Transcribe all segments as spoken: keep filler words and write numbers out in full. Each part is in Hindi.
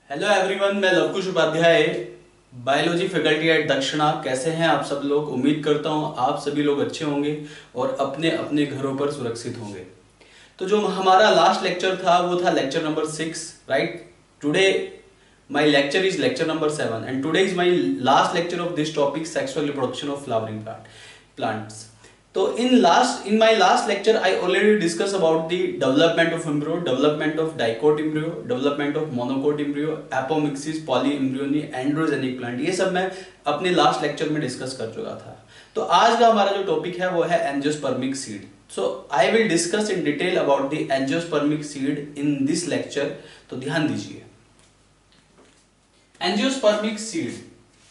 हेलो एवरीवन, मैं Lavkush Upadhyay, biology faculty at Dakshina. कैसे हैं आप सब लोग? उम्मीद करता हूं आप सभी लोग अच्छे होंगे और अपने अपने घरों पर सुरक्षित होंगे। तो जो हमारा लास्ट लेक्चर था वो था lecture number six, right? Today my lecture is lecture number seven and today is my last lecture of this topic, sexual reproduction of flowering plant plants. So in last in my last lecture I already discussed about the development of embryo, development of dicot embryo, development of monocot embryo, apomixis, polyembryony, androgenic plant। ये सब मैं अपने लास्ट लेक्चर में डिस्कस कर चुका था। तो आज का हमारा जो टॉपिक है वो है angiospermic seed. So I will discuss in detail about the angiospermic seed in this lecture. तो ध्यान दीजिए, एंजियोस्पर्मिक सीड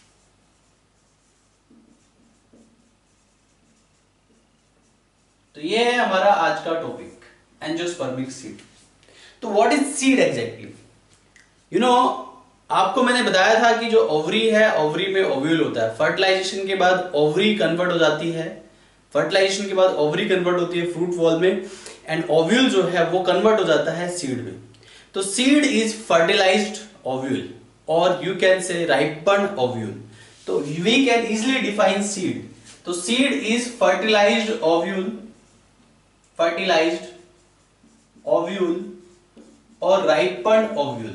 तो ये है हमारा आज का टॉपिक, एंजियोस्पर्मिक सीड। तो what is seed exactly? You know, आपको मैंने बताया था कि जो ओवरी है, ओवरी में ओव्यूल होता है। फर्टिलाइजेशन के बाद ओवरी कन्वर्ट हो जाती है, फर्टिलाइजेशन के बाद ओवरी कन्वर्ट होती है फ्रूट वॉल में, एंड ओव्यूल जो है वो कन्वर्ट हो जाता है सीड में। तो सीड इज फर्टिलाइज्ड ओव्यूल और you can say ripen ovule. तो we can easily define seed. तो seed is fertilized ovule, fertilized ovule और राइपन ओव्यूल।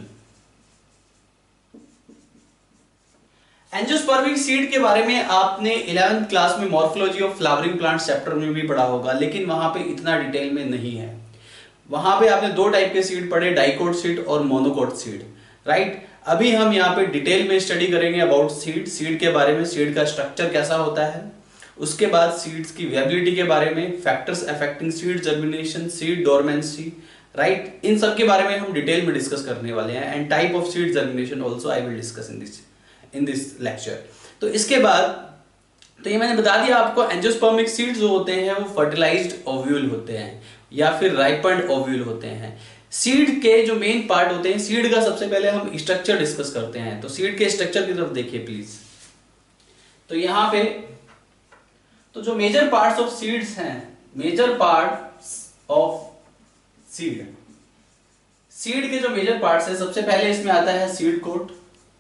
एंजियोस्पर्मिक सीड के बारे में आपने इलेवेंथ क्लास में morphology of flowering plant chapter में भी पढ़ा होगा, लेकिन वहां पे इतना डिटेल में नहीं है। वहां पे आपने दो टाइप के सीड पढ़े, डाइकोट सीड और मोनोकोट सीड, राइट? अभी हम यहाँ पे डिटेल में स्टडी करेंगे अबाउट सीड, सीड के बारे में, सीड का स्ट्रक्चर कैसा होता है, उसके बाद सीड्स की वेबिलिटी के बारे में, factors affecting seed germination, seed dormancy, right? इन सब के बारे में हम डिटेल में डिस्कस करने वाले हैं। And type of seed germination also I will discuss in this in this lecture. तो इसके बाद, तो ये मैंने बता दिया आपको, एंजियोस्पर्मिक सीड्स जो होते हैं वो फर्टिलाइज्ड ओव्यूल होते हैं या फिर राइपन्ड ओव्यूल होते हैं। सीड के जो मेन पार्ट होते हैं, सीड का सबसे पहले हम स्ट्रक्चर डिस्कस करते हैं। तो सीड के स्ट्रक्चर की तरफ देखिए प्लीज। तो यहां पे तो जो मेजर पार्ट्स ऑफ सीड्स हैं, major parts of seed, seed के जो मेजर पार्ट्स हैं, सबसे पहले इसमें आता है सीड कोट।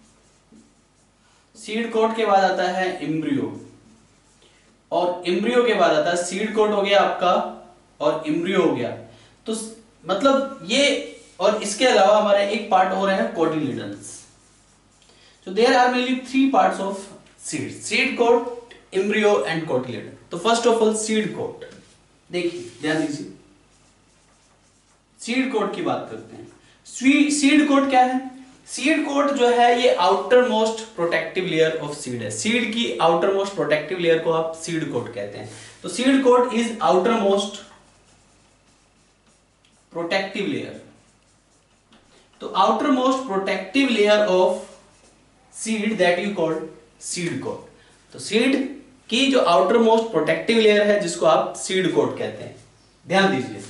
सीड कोट के बाद आता है एम्ब्रियो, और एम्ब्रियो के बाद आता है सीड कोट हो गया आपका और एम्ब्रियो हो गया। तो मतलब ये, और इसके अलावा हमारा एक पार्ट और है cotyledons. So there are mainly three parts of seed: seed coat, embryo and cotyledon. तो first of all seed coat देखिए, ध्यान दीजिए, सीड कोट की बात करते हैं। सीड कोट क्या है? सीड कोट जो है ये outer most protective layer of seed है। सीड की आउटर मोस्ट प्रोटेक्टिव लेयर को आप सीड कोट कहते हैं। तो seed coat is outer most protective layer. तो outer most protective layer of seed that you called seed coat. तो सीड की जो आउटर मोस्ट प्रोटेक्टिव लेयर है जिसको आप सीड कोट कहते हैं। ध्यान दीजिए,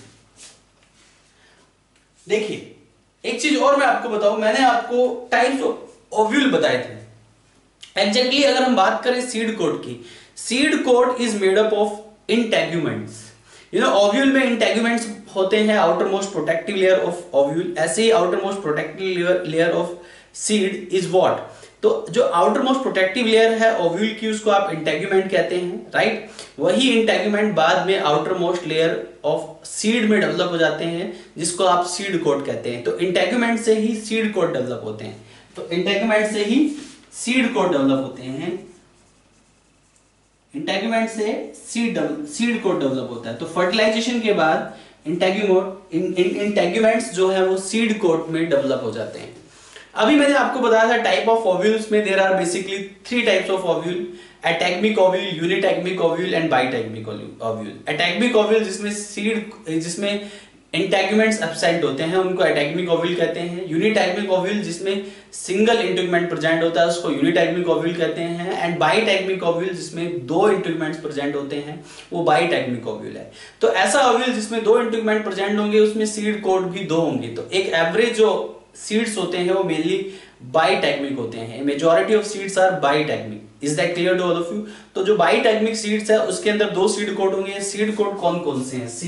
देखिए एक चीज और मैं आपको बताऊं, मैंने आपको टाइप्स ऑफ ओव्यूल बताए थे। एग्जैक्टली अगर हम बात करें सीड कोट की, seed coat is made up of integuments. You know, ovule में इंटेग्यूमेंट्स होते हैं, outer most protective layer of ovule. ऐसे ही outer most protective layer of seed is what? तो जो आउटर मोस्ट प्रोटेक्टिव लेयर है ओव्यूल की, उसको आप इंटेग्यूमेंट कहते हैं, राइट? वही इंटेग्यूमेंट बाद में outer most layer of seed में डेवलप हो जाते हैं, जिसको आप सीड कोट कहते हैं। तो इंटेग्यूमेंट से ही सीड कोट डेवलप होते हैं। तो इंटेग्यूमेंट से ही सीड कोट डेवलप होते हैं, इंटेग्यूमेंट से सीड सीड कोट डेवलप होता है। तो फर्टिलाइजेशन के बाद इंटेग्यूमेंट इंटेग्यूमेंट्स जो है वो सीड कोट में डेवलप हो जाते हैं। अभी मैंने आपको बताया था टाइप ऑफ ओव्यूल्स में there are basically three types of ovule: ategmic ovule, unitegmic ovule and bitegmic ovule. Ategmic ovule जिसमें सीड जिसमें इंटेग्यूमेंट्स एब्सेंट होते हैं उनको एटैग्मिक ओव्यूल कहते हैं। यूनिटैग्मिक ओव्यूल जिसमें सिंगल इंटेग्यूमेंट प्रेजेंट होता है उसको यूनिटैग्मिक ओव्यूल कहते हैं। एंड बाइटैग्मिक ओव्यूल जिसमें दो इंटेग्यूमेंट्स प्रेजेंट होते हैं वो बाइटैग्मिक ओव्यूल है। तो ऐसा ओव्यूल जिसमें दो इंटेग्यूमेंट प्रेजेंट होंगे उसमें सीड कोट भी दो होंगे। तो एक एवरेज जो सीड्स होते हैं वो मेनली बाइटैग्मिक होते हैं। Majority of seeds are bitegmic. Is that clear to all of you? तो जो बाइटैग्मिक सीड्स है उसके अंदर दो सीड कोट होंगे। सीड कोट कौन कौन से हैं? सी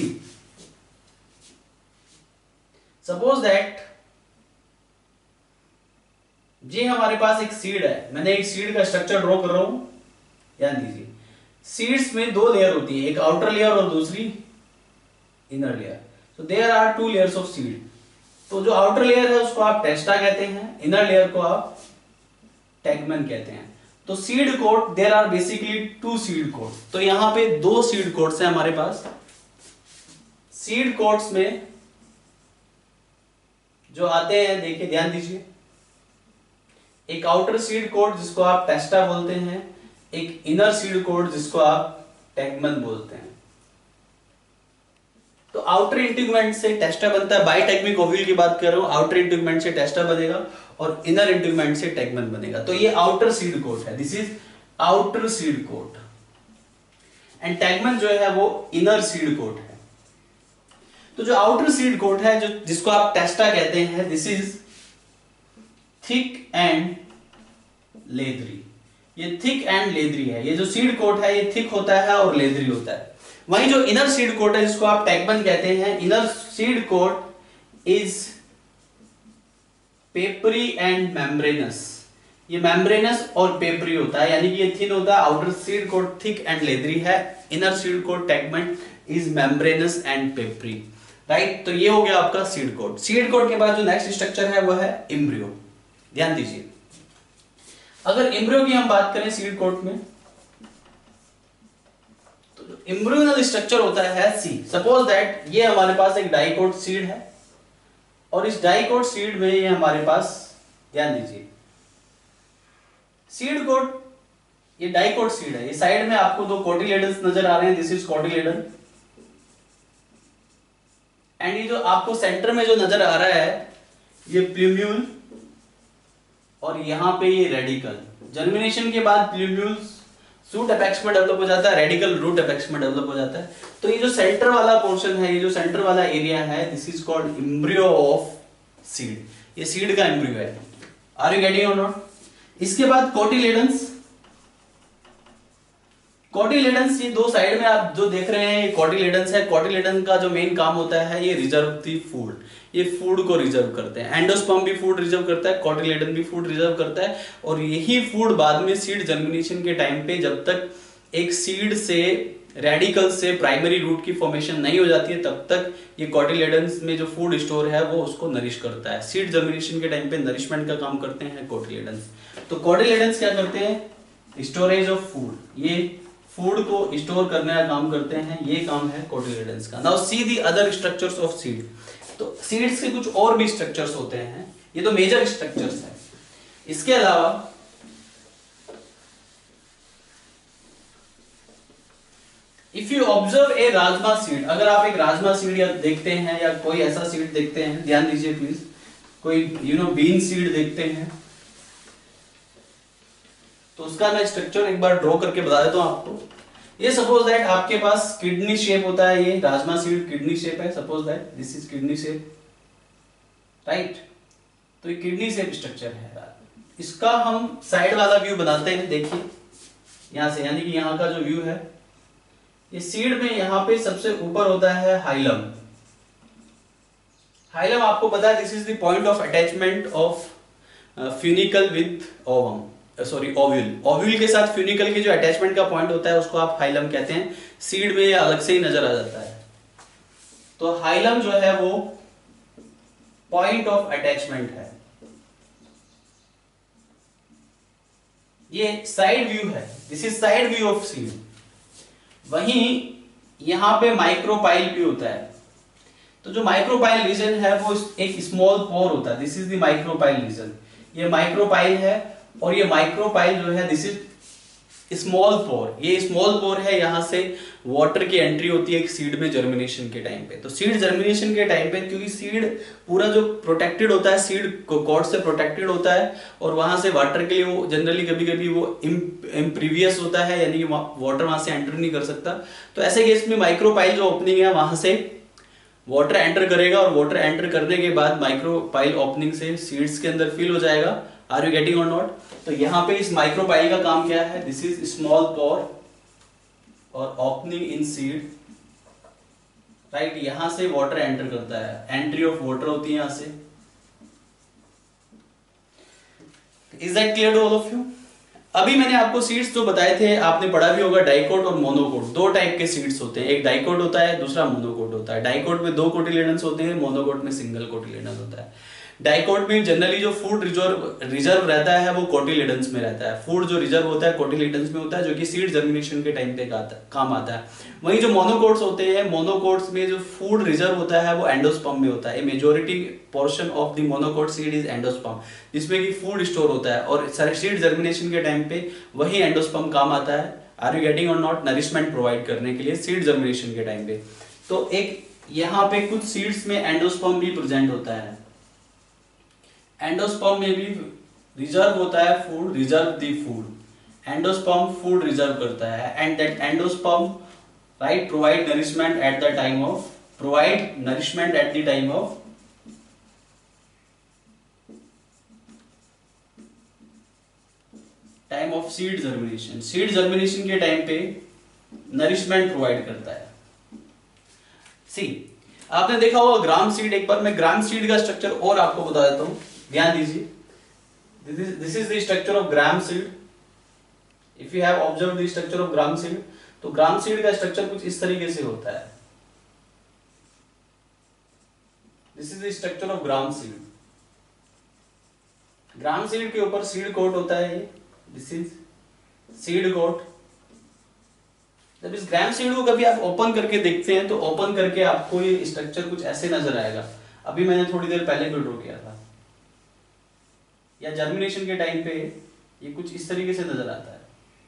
सपोज दैट ये हमारे पास एक सीड है, मैंने एक सीड का स्ट्रक्चर ड्रॉ कर रहा हूं, ध्यान दीजिए। सीड्स में दो लेयर होती है, एक आउटर लेयर और दूसरी inner layer. So there are two layers of seed. तो जो आउटर लेयर है उसको आप टेस्टा कहते हैं, इनर लेयर को आप टेगमेन कहते हैं। तो seed coat, there are basically two seed coat. तो यहां पे दो सीड कोट्स हैं हमारे पास। सीड कोट्स में जो आते हैं, देखिए ध्यान दीजिए, एक आउटर सीड कोट जिसको आप टेस्टा बोलते हैं, एक इनर सीड कोट जिसको आप टेगमेन बोलते हैं। तो आउटर इंटीग्यूमेंट से टेस्टा बनता है, बाइटेगमिक ओव्यूल की बात कर रहा हूं, आउटर इंटीग्यूमेंट से टेस्टा बनेगा और इनर इंटीग्यूमेंट से टेगमेन बनेगा। तो ये आउटर सीड कोट है, this is outer seed coat, and tegmen जो है वो इनर सीड कोट है। तो जो आउटर सीड कोट है, जो जिसको आप टेस्टा कहते हैं, this is thick and leathery. ये थिक एंड लेदरी है, ये जो सीड कोट है ये थिक होता है और लेदरी होता है। वहीं जो इनर सीड कोट है जिसको आप टेगमेन कहते हैं, inner seed coat is papery and membranous. ये मेम्ब्रेनस और पेपरी होता है, यानी कि ये थिन होता है। Outer seed coat thick and leathery है, inner seed coat tegmen is membranous and papery, right. तो ये हो गया आपका सीड कोट। सीड कोट के बाद जो नेक्स्ट स्ट्रक्चर है वो है एम्ब्रियो। ध्यान दीजिए, अगर एम्ब्रियो की हम बात करें सीड कोट में, तो जो एम्ब्रियोनल स्ट्रक्चर होता है सी, सपोज दैट ये हमारे पास एक डाइकोट सीड है और इस डाइकोट सीड में ये हमारे पास, ध्यान दीजिए, सीड कोट, ये डाइकोट सीड है। ये साइड में आपको दो कोटिलेडन्स नजर आ रहे हैं, दिस इज कोटिलेडन, एंड ये जो आपको सेंटर में जो नजर आ रहा है ये प्लूम्यूल, और यहां पे ये रेडिकल। जर्मिनेशन के बाद प्लूम्यूल शूट एपेक्स में डेवलप हो जाता है, रेडिकल रूट एपेक्स में डेवलप हो जाता है। तो ये जो सेंटर वाला पोर्शन है, ये जो सेंटर वाला एरिया है, this is called embryo of seed. ये सीड का एम्ब्रियो है। Are you getting or not? इसके बाद कोटिलेडन्स। कोटिलेडन्स, ये दो साइड में आप जो देख रहे हैं ये कोटिलेडन्स है। कोटिलेडन का जो मेन काम होता है ये रिजर्व दी फूड, ये फूड को रिजर्व करते हैं। एंडोस्पर्म भी फूड रिजर्व करता है, कोटिलेडन भी फूड रिजर्व करता है, और यही फूड बाद में सीड जर्मिनेशन के टाइम पे, जब तक एक सीड से रेडिकल से प्राइमरी रूट की फॉर्मेशन नहीं हो जाती है, तब तक ये कोटिलेडन्स में जो फूड स्टोर है वो उसको नरिश करता है। सीड जर्मिनेशन के टाइम पे नरिशमेंट का काम करते हैं कोटिलेडन्स। तो कोटिलेडन्स क्या करते हैं? स्टोरेज ऑफ फूड, ये फूड को स्टोर करने का काम करते हैं, ये काम है कोटिलेडन्स का। Now see the other structures of seed. तो सीड्स के कुछ और भी स्ट्रक्चर्स होते हैं, ये तो मेजर स्ट्रक्चर्स हैं। इसके अलावा if you observe a rajma seed, अगर आप एक राजमा सीड या देखते हैं या कोई ऐसा सीड देखते हैं, ध्यान दीजिए प्लीज, कोई यू नो बीन सीड देखते हैं, तो उसका मैं स्ट्रक्चर एक बार ड्रॉ करके बता देता हूं आपको। ये सपोज दैट आपके पास किडनी शेप होता है, ये राजमा सीड किडनी शेप है, suppose that this is kidney shape, right. तो ये किडनी शेप स्ट्रक्चर है। इसका हम साइड वाला व्यू बनाते हैं, देखिए यहां से, यानी कि यहां का जो व्यू है, ये सीड में यहां पे सबसे ऊपर होता है हाइलम। हाइलम आपको पता है this is the point of attachment of funicle with ovum, sorry ovule. Ovule के साथ फ्यूनिकल के जो अटैचमेंट का पॉइंट होता है उसको आप हाइलम कहते हैं। सीड में ये अलग से ही नजर आ जाता है। तो हाइलम जो है वो पॉइंट ऑफ अटैचमेंट है। ये साइड व्यू है, this is side view of seed. वहीं यहां पे माइक्रोपाइल भी होता है। तो जो माइक्रोपाइल रीजन है वो एक स्मॉल पोर होता है, this is the micropyle region. ये माइक्रोपाइल है, और ये माइक्रोपाइल जो है दिस इज स्मॉल पोर। ये स्मॉल पोर है, यहां से वाटर की एंट्री होती है एक सीड में जर्मिनेशन के टाइम पे। तो सीड जर्मिनेशन के टाइम पे, क्योंकि सीड पूरा जो प्रोटेक्टेड होता है, सीड कॉर्ड से प्रोटेक्टेड होता है, और वहां से वाटर के लिए वो जनरली कभी कभी वो इम्प्रीवियस होता है, यानी कि वाटर वहां से एंटर नहीं कर सकता। तो ऐसे केस में माइक्रोपाइल जो ओपनिंग है वहां से वाटर एंटर करेगा, और वाटर एंटर करने के बाद माइक्रोपाइल ओपनिंग से सीड्स के अंदर फिल हो जाएगा। Are you getting or not? तो यहां पे इस माइक्रोपाइल का काम क्या है? दिस इज स्मॉल पोर और ओपनिंग इन सीड, राइट। यहां से वाटर एंटर करता है, एंट्री ऑफ वाटर होती है यहां से। Is that clear to all of you? अभी मैंने आपको सीड्स जो बताए थे, आपने पढ़ा भी होगा डाइकोट और मोनोकोट, दो टाइप के सीड्स होते हैं, एक डाइकोट होता है, दूसरा मोनोकोट होता है। डाइकोट में दो कोटिलेडन्स होते हैं, मोनोकोट में सिंगल कोटिलेडन होता है। डाइकोट में जनरली जो फूड रिजर्व रिजर्व रहता है वो कोटिलेडन्स में रहता है, फूड जो रिजर्व होता है कोटिलेडन्स में होता है, जो कि सीड जर्मिनेशन के टाइम पे काम आता है। वहीं जो मोनोकोट्स होते हैं, मोनोकोट्स में जो फूड रिजर्व होता है वो एंडोस्पर्म में होता है। Majority portion of the monocot seed is endosperm, जिसमें कि फूड स्टोर होता है, और सीड जर्मिनेशन के टाइम पे वही एंडोस्पर्म काम आता है। Are you getting or not? Nourishment provide करने के लिए सीड जर्मिनेशन के टाइम पे। तो एक यहाँ पे कुछ सीड्स में एंडोस्पर्म भी प्रेजेंट होता है। एंडोस्पर्म में भी रिजर्व होता है food, reserve the food. Endosperm food reserve करता है, and that endosperm right provide nourishment at the time of provide nourishment at the time of time of seed germination. Seed germination के टाइम पे नरिशमेंट प्रोवाइड करता है। सी, आपने देखा होगा ग्राम सीड, एक बार मैं ग्राम सीड का स्ट्रक्चर और आपको बता देता हूं, ध्यान दीजिए। This is the structure of gram seed. If you have observe the structure of gram seed, तो ग्राम सीड का स्ट्रक्चर कुछ इस तरीके से होता है। This is the structure of gram seed. Gram seed के ऊपर सीड कोट होता है, ये दिस इज सीड कोट। जब इस ग्राम सीड को कभी आप ओपन करके देखते हैं तो ओपन करके आपको ये स्ट्रक्चर कुछ ऐसे नजर आएगा। अभी मैंने थोड़ी देर पहले भी ड्रॉ किया था, या जर्मिनेशन के टाइम पे ये कुछ इस तरीके से नजर आता है।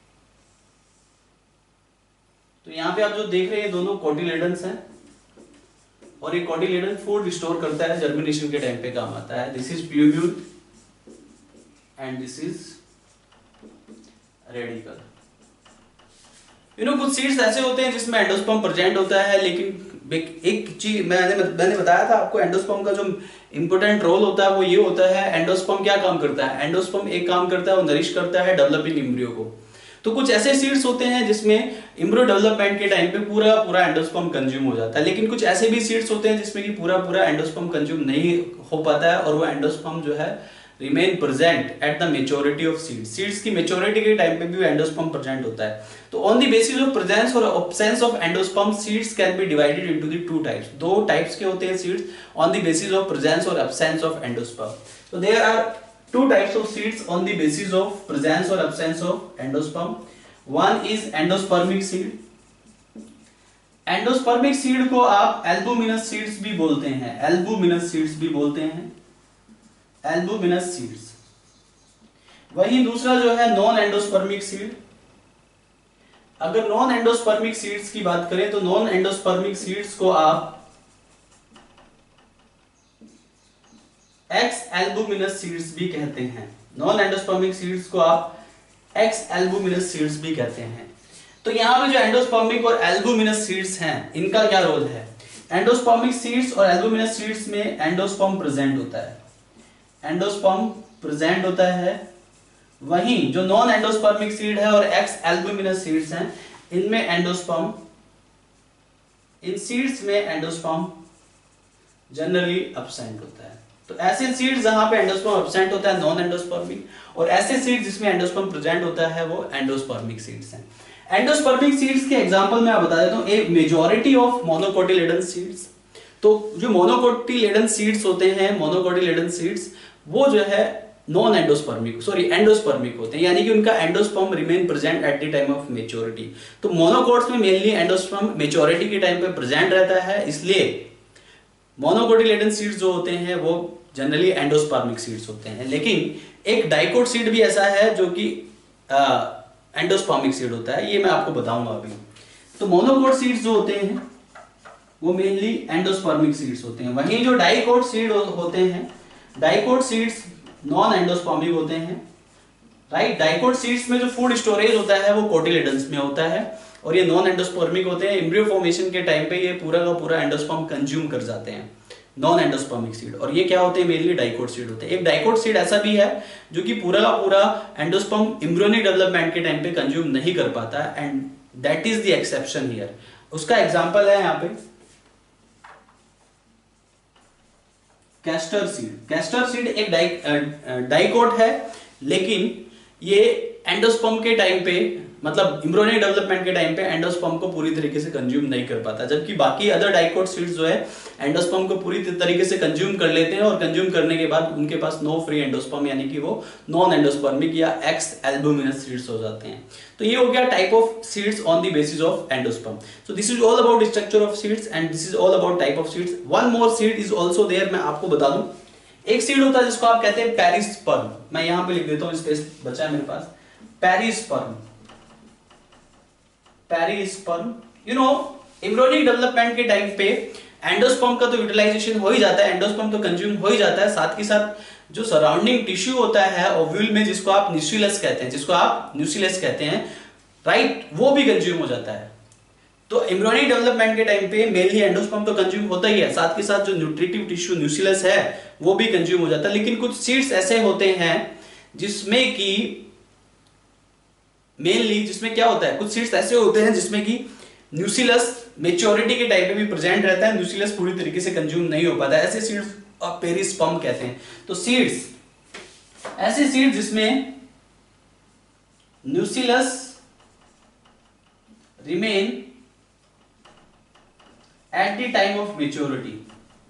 तो यहाँ पे आप जो देख रहे हैं दोनों कोटिलेडन्स हैं, और ये कोटिलेडन फूड स्टोर करता है, जर्मिनेशन के टाइम पे काम आता है। This is plumule and this is radicle. You know कुछ सीड्स ऐसे होते हैं जिसमें एंडोस्पर्म प्रेजेंट होता है, लेकिन एक चीज मैंने मैंने बताया था आपको, एंडोस्पर्म का जो इंपॉर्टेंट रोल होता है वो ये होता है, एंडोस्पर्म क्या काम करता है? एंडोस्पर्म एक काम करता है, वो नरिश करता है डेवलपिंग एम्ब्रियो को। तो कुछ ऐसे सीड्स होते हैं जिसमें एम्ब्रियो डेवलपमेंट के टाइम पे पूरा पूरा एंडोस्पर्म कंज्यूम हो जाता है, लेकिन कुछ ऐसे भी सीड्स होते हैं जिसमें कि पूरा पूरा एंडोस्पर्म कंज्यूम नहीं हो पाता है, और वो एंडोस्पर्म जो है remain present at the maturity of seeds. Seeds की मेच्योरिटी के टाइम पे भी वो एंडोस्पर्म प्रेजेंट होता है। तो on the basis of presence और absence of endosperm, seeds can be divided into the two types. दो टाइप्स के होते हैं seeds on the basis of presence और absence of endosperm. So there are two types of seeds on the basis of presence or absence of endosperm. One is endospermic seed. Endospermic seed को आप एल्बुमिनस सीड्स भी बोलते हैं, एल्बुमिनस सीड्स भी बोलते हैं, एल्बुमिनस सीड्स। वही दूसरा जो है नॉन एंडोस्पर्मिक सीड। अगर नॉन एंडोस्पर्मिक सीड्स की बात करें तो नॉन एंडोस्पर्मिक सीड्स को आप एक्स एल्बुमिनस सीड्स भी कहते हैं। नॉन एंडोस्पर्मिक सीड्स को आप एक्स एल्बुमिनस सीड्स भी कहते हैं। तो यहां पे जो एंडोस्पर्मिक और एल्बुमिनस सीड्स हैं, इनका क्या रोल है? एंडोस्पर्मिक सीड्स और एल्बुमिनस सीड्स में एंडोस्पर्म प्रेजेंट होता है, एंडोस्पर्म प्रेजेंट होता है। वहीं जो नॉन एंडोस्पर्मिक सीड है और एक्स एल्बुमिनस सीड्स हैं, इनमें एंडोस्पर्म, इन सीड्स में एंडोस्पर्म जनरली एब्सेंट होता है। तो ऐसे सीड्स जहां पे एंडोस्पर्म एब्सेंट होता है नॉन एंडोस्पर्मिक, और ऐसे सीड्स जिसमें एंडोस्पर्म प्रेजेंट होता है वो एंडोस्पर्मिक सीड्स हैं। एंडोस्पर्मिक सीड्स के एग्जांपल मैं बता देता हूं। एक मेजॉरिटी ऑफ मोनोकोटिलेडन सीड्स, तो जो मोनोकोटिलेडन सीड्स होते हैं, मोनोकोटिलेडन सीड्स वो जो है नॉन एंडोस्पर्मिक सॉरी एंडोस्पर्मिक होते हैं, यानी कि उनका endosperm remain present at the time of maturity. तो मोनोकोट्स में मेनली एंडोस्पर्म मेच्योरिटी के टाइम पे प्रेजेंट रहता है, इसलिए मोनोकोटिलेडन सीड्स जो होते हैं वो जनरली एंडोस्पर्मिक सीड्स होते हैं। लेकिन एक डाइकोट सीड भी ऐसा है जो कि एंडोस्पर्मिक सीड होता है, ये मैं आपको बताऊंगा अभी। तो मोनोकोट सीड्स जो होते हैं वो मेनली एंडोस्पर्मिक सीड्स होते हैं। वहीं जो डाइकोट सीड होते हैं, डाइकोट सीड्स नॉन एंडोस्पर्मिक होते हैं, राइट। डाइकोट सीड्स में जो फूड स्टोरेज होता है वो कोटिलेडन्स में होता है, और ये नॉन एंडोस्पर्मिक होते हैं। एम्ब्रियो फॉर्मेशन के टाइम पे ये पूरा का पूरा एंडोस्पर्म कंज्यूम कर जाते हैं, नॉन एंडोस्पर्मिक सीड। और ये क्या होते हैं? मेनली डाइकोट सीड होते हैं। एक डाइकोट सीड ऐसा भी है जो कि पूरा का पूरा एंडोस्पर्म एम्ब्रियोनिक डेवलपमेंट के टाइम पे कंज्यूम नहीं कर पाता, and that is the exception here. उसका एग्जांपल है यहाँ पे कैस्टर सीड। कैस्टर सीड एक डाइ, डाइकोट है, लेकिन ये एंडोस्पर्म के टाइम पे, मतलब एम्ब्रियोनिक डेवलपमेंट के टाइम पे एंडोस्पर्म को पूरी तरीके से कंज्यूम नहीं कर पाता, जबकि बाकी अदर डाइकोट सीड्स जो है एंडोस्पर्म को पूरी तरीके से कंज्यूम कर लेते हैं, और कंज्यूम करने के बाद उनके पास नो फ्री एंडोस्पर्म, यानी कि वो नॉन एंडोस्पर्मिक या एक्स एल्बुमिनस सीड्स हो जाते हैं। तो ये हो गया type of seeds on the basis of endosperm. So this is all about structure of seeds and this is all about type of seeds. One more seed is also there, मैं आपको बता दूं। एक सीड होता है जिसको आप कहते हैं पेरिस्पर्म, मैं यहां पे लिख देता हूं, स्पेस बचा है मेरे पास। Perisperm, perisperm, you know embryonic development के टाइम पे एंडोस्पर्म का तो यूटिलाइजेशन हो ही जाता है, एंडोस्पर्म तो कंज्यूम हो ही जाता है, साथ ही साथ जो सराउंडिंग टिश्यू होता है ओव्यूल में, जिसको आप न्यूक्लियस कहते हैं, जिसको आप न्यूक्लियस कहते हैं, राइट, वो भी कंज्यूम हो जाता है। तो एम्ब्रियोनिक डेवलपमेंट के टाइम पे मेनली एंडोस्पर्म तो कंज्यूम होता ही है, साथ के साथ जो न्यूट्रिटिव टिश्यू न्यूक्लियस है वो भी कंज्यूम हो जाता है। लेकिन कुछ सीड्स ऐसे होते हैं जिसमें कि मेनली जिसमें क्या होता है, कुछ सीड्स ऐसे होते हैं जिसमें कि न्यूक्लियस मेच्योरिटी के टाइम पे भी प्रेजेंट रहता है, न्यूक्लियस पूरी तरीके से कंज्यूम नहीं हो पाता, ऐसे सीड्स आप पेरिस्पर्म कहते हैं। तो सीड्स, ऐसे सीड्स जिसमें nucleus remain at the time of maturity,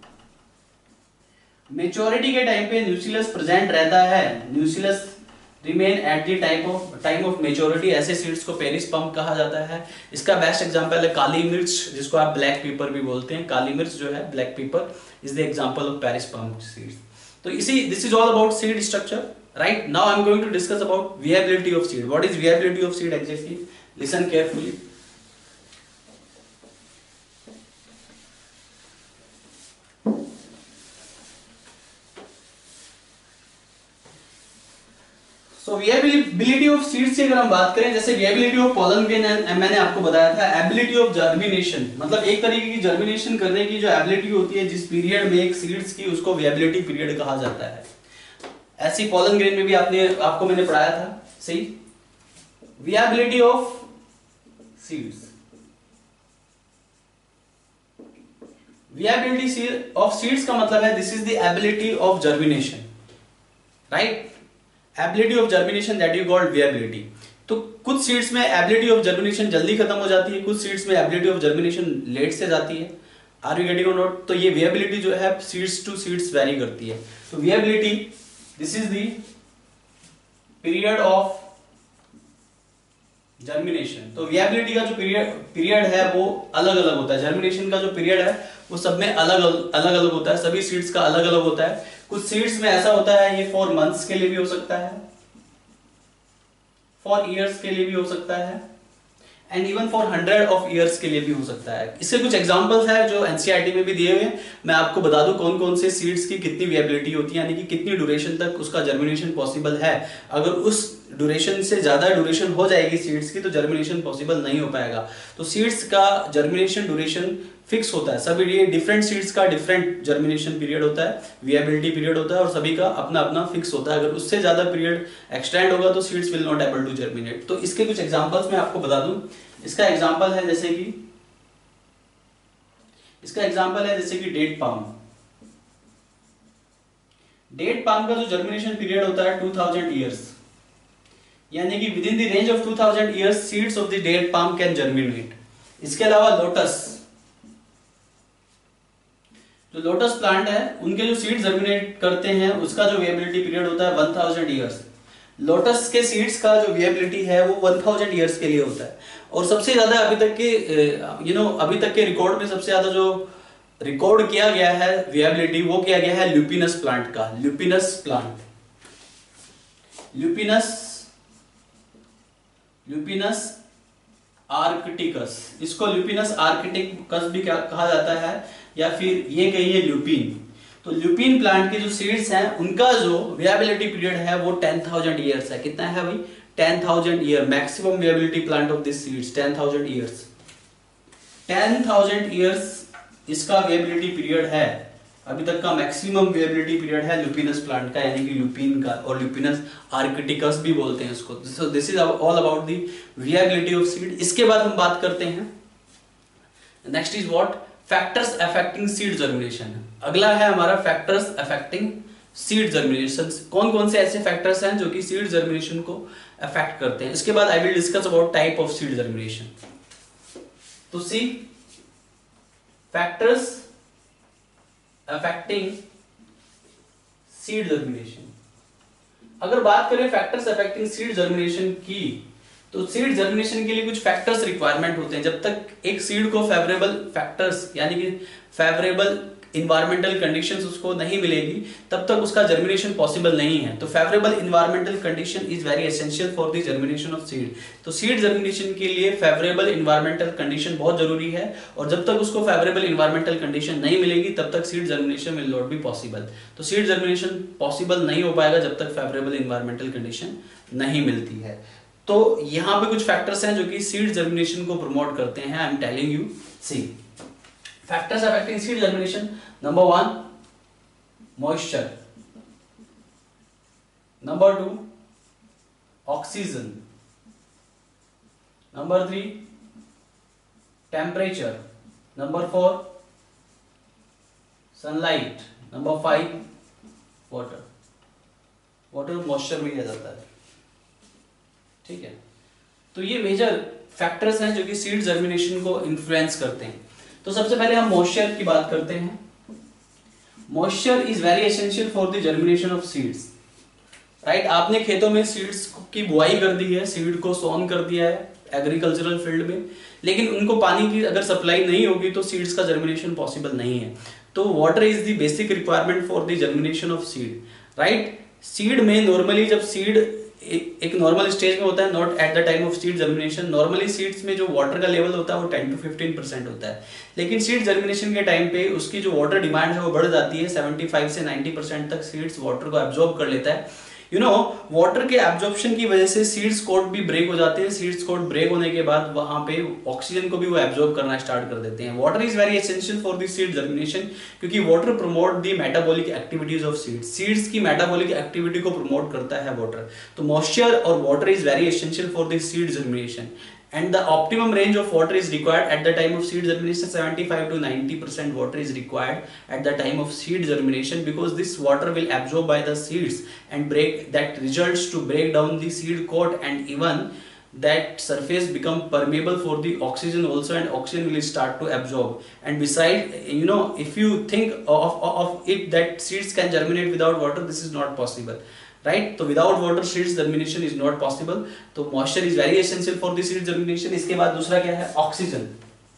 maturity के टाइम पे न्यूक्लियस प्रेजेंट रहता है, nucleus remain at the type of time of maturity, ऐसे सीड्स को पेरिस्पर्म कहा जाता है। इसका बेस्ट एग्जांपल है काली मिर्च, जिसको आप ब्लैक पेपर भी बोलते हैं। काली मिर्च जो है, black pepper, is the example of perisperm seeds. तो इसी this is all about seed structure, right. Now I am going to discuss about viability of seed. What is viability of seed exactly? Listen carefully. So viability of seeds की अगर हम बात करें, जैसे viability of pollen grain मैंने आपको बताया था, ability of germination, मतलब एक तरीके की जर्मिनेशन करने की जो एबिलिटी होती है जिस पीरियड में एक सीड्स की, उसको viability पीरियड कहा जाता है। ऐसी pollen grain में भी आपने आपको मैंने पढ़ाया था, सही। viability of seeds, viability of seeds का मतलब है this is the ability of germination, right? Ability of germination that you called viability. तो कुछ सीड्स में एबिलिटी ऑफ जर्मिनेशन जल्दी खत्म हो जाती है, कुछ सीड्स में एबिलिटी ऑफ जर्मिनेशन लेट से जाती है। Are you getting or not? तो ये विएबिलिटी जो है सीड्स टू सीड्स वेरी करती है। तो viability, this is the period of germination. तो विएबिलिटी का जो पीरियड पीरियड है वो अलग अलग होता है। जर्मिनेशन का जो पीरियड है वो सब में अलग अलग अलग होता है, सभी सीड्स का अलग अलग होता है। कुछ सीड्स में ऐसा होता है ये फॉर मंथ्स के लिए भी हो सकता है, फॉर इयर्स के लिए भी हो सकता है, and even for hundred of years के लिए भी हो सकता है। इसके कुछ एग्जांपल्स हैं जो एनसीईआरटी में भी दिए हुए हैं। मैं आपको बता दूं कौन कौन से सीड्स की कितनी विएबिलिटी होती है, यानी कि कितनी ड्यूरेशन तक उसका जर्मिनेशन पॉसिबल है। अगर उस ड्यूरेशन से ज्यादा ड्यूरेशन हो जाएगी सीड्स की तो जर्मिनेशन पॉसिबल नहीं हो पाएगा। तो सीड्स का जर्मिनेशन ड्यूरेशन फिक्स होता है, सभी ये डिफरेंट सीड्स का डिफरेंट जर्मिनेशन पीरियड होता है, विएबिलिटी पीरियड होता है, और सभी का अपना अपना फिक्स होता है। अगर उससे ज्यादा पीरियड एक्सटेंड होगा तो seeds will not able to germinate. तो इसके कुछ एग्जांपल्स मैं आपको बता दूं। इसका एग्जांपल है जैसे कि इसका एग्जांपल है जैसे कि डेट पाम। डेट पाम का जो जर्मिनेशन पीरियड होता है टू थाउजेंड ईयर्स, यानी कि within the range of two thousand years seeds of the date palm can germinate. इसके अलावा लोटस, जो लोटस प्लांट है उनके जो सीड जर्मिनेट करते हैं उसका जो विएबिलिटी पीरियड होता है वन थाउजेंड ईयर्स। लोटस के सीड्स का जो विएबिलिटी है वो वन थाउजेंड ईयर्स के लिए होता है। और सबसे ज्यादा अभी तक के यू नो अभी तक के रिकॉर्ड में सबसे ज्यादा जो रिकॉर्ड किया गया है विएबिलिटी वो किया गया है ल्यूपिनस प्लांट का। Lupinus plant, lupinus lupinus arcticus, इसको ल्यूपिनस आर्कटिकस भी कहा जाता है, या फिर ये कहिए ल्यूपिन। तो ल्यूपिन प्लांट के जो सीड्स हैं उनका जो विएबिलिटी पीरियड है वो टेन थाउजेंड ईयर्स है। कितना है भाई? Ten thousand year. Maximum viability plant of this seeds ten thousand years. Ten thousand years इसका विएबिलिटी पीरियड है, अभी तक का मैक्सिमम विएबिलिटी पीरियड है ल्यूपिनस प्लांट का, यानी कि ल्यूपिन का, और ल्यूपिनस आर्कटिकस भी बोलते हैं इसको। So this is all about the viability of seed. इसके बाद हम बात करते हैं, next is what? Factors affecting seed germination. अगला है हमारा फैक्टर्स अफेक्टिंग सीड जर्मिनेशन। कौन कौन से ऐसे फैक्टर्स हैं जो कि सीड जर्मिनेशन को अफेक्ट करते हैं। इसके बाद I will discuss about type of seed germination. तो see factors affecting seed germination. अगर बात करें फैक्टर्स अफेक्टिंग सीड जर्मिनेशन की, तो सीड जर्मिनेशन के लिए कुछ फैक्टर्स रिक्वायरमेंट होते हैं। जब तक एक सीड को फेवरेबल फैक्टर्स यानी कि फेवरेबल इन्वायरमेंटल कंडीशंस उसको नहीं मिलेगी, तब तक उसका जर्मिनेशन पॉसिबल नहीं है। तो favourable environmental condition is very essential for the germination of seed. तो सीड जर्मिनेशन के लिए फेवरेबल इन्वायरमेंटल कंडीशन बहुत जरूरी है, और जब तक उसको फेवरेबल इन्वायरमेंटल कंडीशन नहीं मिलेगी तब तक seed germination will not be possible. तो सीड जर्मिनेशन पॉसिबल नहीं हो पाएगा जब तक फेवरेबल इन्वायरमेंटल कंडीशन नहीं मिलती है। तो यहां पे कुछ फैक्टर्स हैं जो कि सीड जर्मिनेशन को प्रमोट करते हैं। I am telling you, see factors affecting seed germination. Number one, moisture. Number two, oxygen. Number three, temperature. Number four, sunlight. Number five, water. Water moisture में किया जाता है, ठीक है। तो ये मेजर फैक्टर्स हैं जो कि सीड जर्मिनेशन को इन्फ्लुएंस करते हैं। तो सबसे पहले हम मॉइस्चर की बात करते हैं। Moisture is very essential for the germination of seeds, right. आपने खेतों में सीड्स की बुआई कर दी है, सीड को सोन कर दिया है एग्रीकल्चरल फील्ड में, लेकिन उनको पानी की अगर सप्लाई नहीं होगी तो सीड्स का जर्मिनेशन पॉसिबल नहीं है। तो water is the basic requirement for the germination of seed, right. Seed में नॉर्मली जब सीड एक नॉर्मल स्टेज में होता है, not at the time of seed germination, normally seeds में जो वाटर का लेवल होता है वो टेन टू फिफ्टीन परसेंट होता है, लेकिन सीड जर्मिनेशन के टाइम पे उसकी जो वाटर डिमांड है वो बढ़ जाती है। सेवेंटी फाइव से नाइंटी परसेंट तक सीड्स वाटर को एब्जॉर्ब कर लेता है। यू नो वाटर के एब्जॉर्प्शन की वजह से सीड्स कोट भी ब्रेक हो जाते हैं। सीड्स कोट ब्रेक होने के बाद वहां पे ऑक्सीजन को भी वो एब्जॉर्ब करना स्टार्ट कर देते हैं। Water is very essential for the seed germination, क्योंकि water promote the metabolic activities of seeds. Seeds की मेटाबॉलिक एक्टिविटी को प्रमोट करता है वाटर। तो मॉइस्चर और water is very essential for the seed germination, and the optimum range of water is required at the time of seed germination. seventy-five to ninety percent water is required at the time of seed germination, because this water will absorb by the seeds and break, that results to break down the seed coat, and even that surface become permeable for the oxygen also, and oxygen will start to absorb. And beside, you know, if you think of, of, of it that seeds can germinate without water, this is not possible, right. तो without water seeds germination is not possible. तो moisture is very essential for the seed germination. इसके बाद दूसरा क्या है, ऑक्सीजन।